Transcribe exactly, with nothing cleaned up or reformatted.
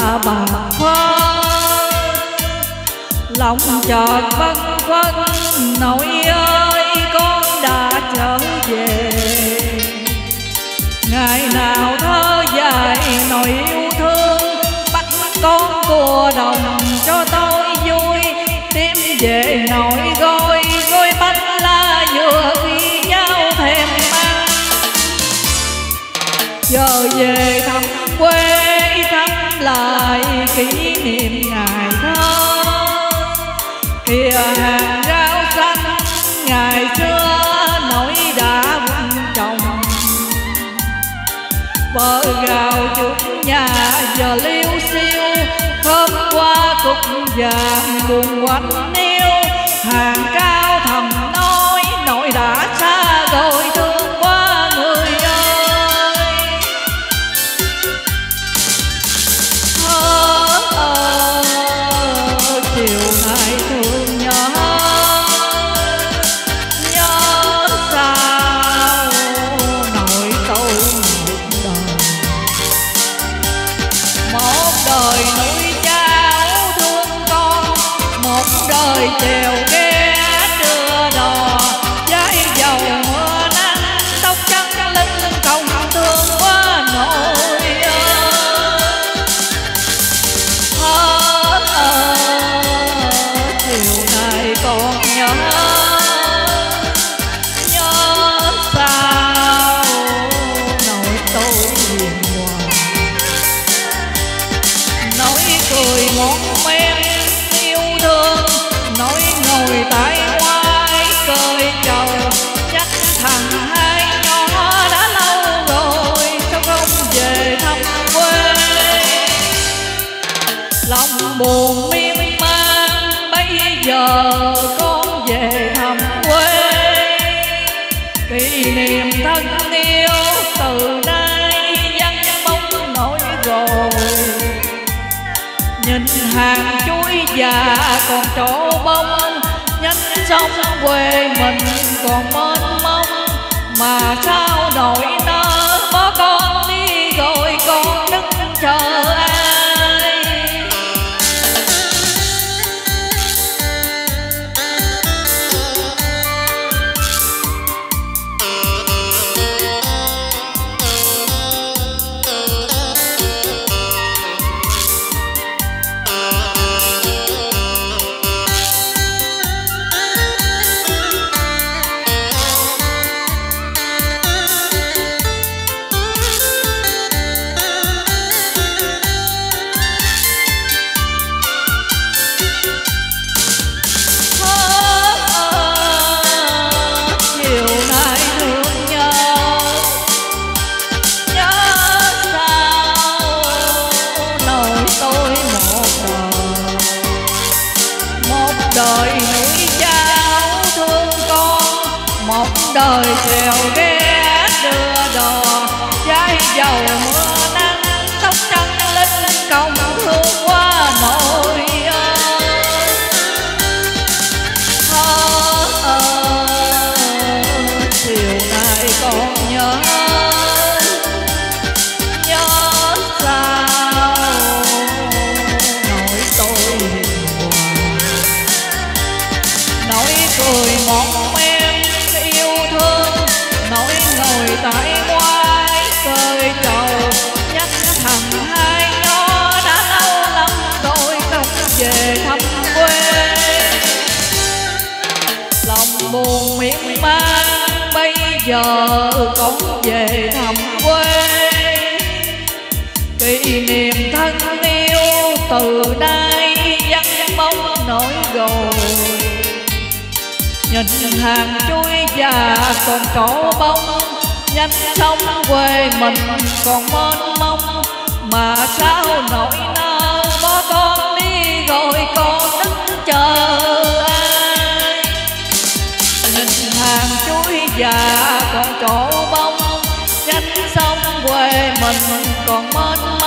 bạc phơ, lòng chợt vân vân nội ơi con đã trở về. Ngày nào thơ dài nội yêu thương, bắt con cua đồng cho tôi vui. Đem về nội gói gói bánh lá vừa khi nhau thèm ăn. Giờ về thăm quê thăm lại kỷ niệm ngày thơ. Kìa hàng rau xanh ngày xưa nỗi đã vun trồng. Bờ gạo trước nhà giờ liêu xiêu, khóm qua cúc vàng buồn quạnh nêu. Hàng cao thầm nói nội đã xa rồi thương quá người ơi. Thơ ơ chiều nay thương nhớ, nhớ sao nội tôi một đời. Một đời nuôi cháu thương con, một đời chèo ghe đưa đò. Trái dầu mưa nắng tóc trắng lưng không thương quá nội ơi. Thơ ơ chiều nay còn nhớ, nhớ sao nội tôi hiền hòa. Nói cười ngọt men yêu thương, nói ngồi tại ngoài cười chầu. Chắc thằng hai nhỏ đã lâu rồi sao không về thăm quê. Lòng buồn miên man bây giờ con về thăm quê. Kỷ niệm thân yêu từ nay vắng bóng nỗi rồi. Nhìn hàng chuối già còn trổ bông, nhánh sông quê mình còn mênh mông. Mà sao nỗi nỡ bỏ con đi rồi con đứng chờ ai. Đời nuôi cháu thương con, một đời chèo ghe đưa đò. Trái dầu mưa nắng tóc trắng linh công thương quá nội ơi. Thơ ơ chiều nay còn nhớ, nhớ sao nội tôi hiền hòa. Nỗi cười ngọt men yêu thương, nỗi ngồi tại ngoài cười chầu. Nhắc thằng hai nhỏ đã lâu lắm rồi không về thăm quê. Lòng buồn miên man bây giờ con về thăm quê. Kỷ niệm thân yêu từ nay vắng bóng nỗi rồi. Nhìn hàng chuối già còn trổ bông, nhánh sông quê mình còn mênh mông. Mà sao nỗi nỡ bỏ con đi rồi con đứng chờ ai. Nhìn hàng chuối già còn trổ bông, nhánh sông quê mình còn mênh